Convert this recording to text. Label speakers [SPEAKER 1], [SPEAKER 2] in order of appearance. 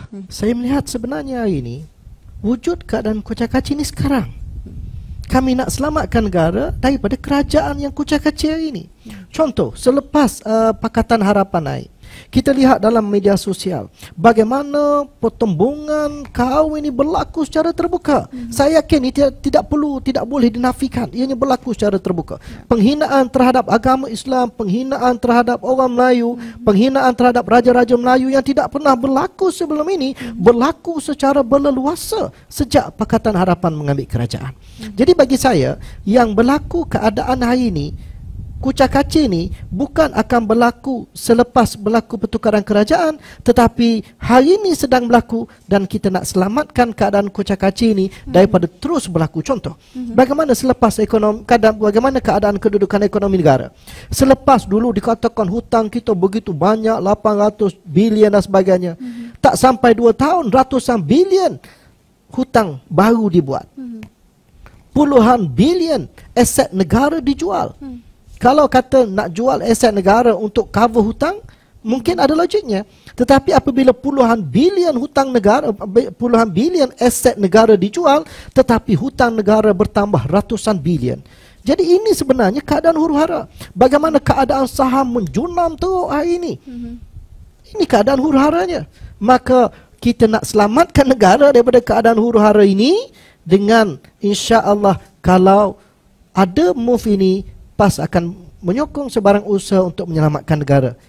[SPEAKER 1] Saya melihat sebenarnya hari ini wujud keadaan kucak-kacir ini sekarang. Kami nak selamatkan negara daripada kerajaan yang kucak-kacir ini. Contoh, selepas Pakatan Harapan naik, kita lihat dalam media sosial bagaimana pertembungan kaum ini berlaku secara terbuka. Saya yakin ini tidak boleh dinafikan. Ianya berlaku secara terbuka. Penghinaan terhadap agama Islam, penghinaan terhadap orang Melayu, penghinaan terhadap raja-raja Melayu yang tidak pernah berlaku sebelum ini, berlaku secara berleluasa sejak Pakatan Harapan mengambil kerajaan. Jadi bagi saya, yang berlaku keadaan hari ini, kucak-kacir ni bukan akan berlaku selepas berlaku pertukaran kerajaan, tetapi hari ini sedang berlaku dan kita nak selamatkan keadaan kucak-kacir ni daripada terus berlaku. Contoh, bagaimana selepas bagaimana keadaan kedudukan ekonomi negara. Selepas dulu dikatakan hutang kita begitu banyak, 800 bilion dan sebagainya. Tak sampai 2 tahun, ratusan bilion hutang baru dibuat. Puluhan bilion aset negara dijual. Kalau kata nak jual aset negara untuk cover hutang, mungkin ada logiknya. Tetapi apabila puluhan bilion hutang negara, puluhan bilion aset negara dijual, tetapi hutang negara bertambah ratusan bilion. Jadi ini sebenarnya keadaan huru-hara. Bagaimana keadaan saham menjunam teruk hari ini. Ini keadaan huru-haranya. Maka kita nak selamatkan negara daripada keadaan huru-hara ini dengan insya-Allah, kalau ada move ini, PAS akan menyokong sebarang usaha untuk menyelamatkan negara.